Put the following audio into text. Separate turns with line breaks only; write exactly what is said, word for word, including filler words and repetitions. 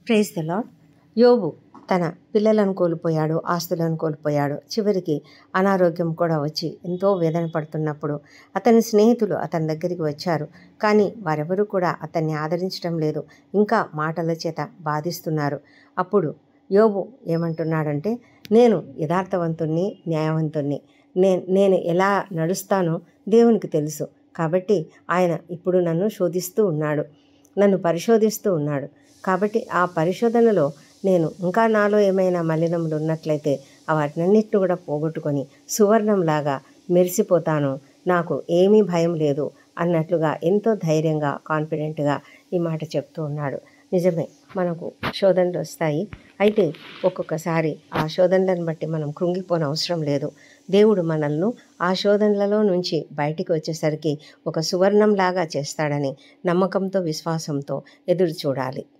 Praise the lord. యోబు తన పిల్లలను కోల్పోయాడు, ఆస్తులను కోల్పోయాడు. చివరికి అనారోగ్యం కూడా వచ్చి ఎంతో వేదన పడుతున్నప్పుడు అతని స్నేహితులు అతని దగ్గరికి వచ్చారు. కానీ వారెవరూ కూడా అతన్ని ఆదరించడం లేదు, ఇంకా మాటల చేత బాధిస్తున్నారు. అప్పుడు యోబు ఏమంటున్నాడంటే, నేను యథార్థవంతుణ్ణి, న్యాయవంతుణ్ణి, నే నేను ఎలా నడుస్తానో దేవునికి తెలుసు. కాబట్టి ఆయన ఇప్పుడు నన్ను శోధిస్తూ ఉన్నాడు, నన్ను పరిశోధిస్తూ ఉన్నాడు. కాబట్టి ఆ పరిశోధనలో నేను ఇంకా నాలో ఏమైనా మలినములు ఉన్నట్లయితే వాటినన్నిటిని కూడా పోగొట్టుకొని సువర్ణంలాగా మెరిసిపోతాను, నాకు ఏమీ భయం లేదు అన్నట్లుగా ఎంతో ధైర్యంగా, కాన్ఫిడెంట్గా ఈ మాట చెప్తూ ఉన్నాడు. నిజమే, మనకు శోధనలు వస్తాయి. అయితే ఒక్కొక్కసారి ఆ శోధనలను బట్టి మనం కృంగిపోని అవసరం లేదు. దేవుడు మనల్ని ఆ శోధనలలో నుంచి బయటికి వచ్చేసరికి ఒక సువర్ణంలాగా చేస్తాడని నమ్మకంతో, విశ్వాసంతో ఎదురు చూడాలి.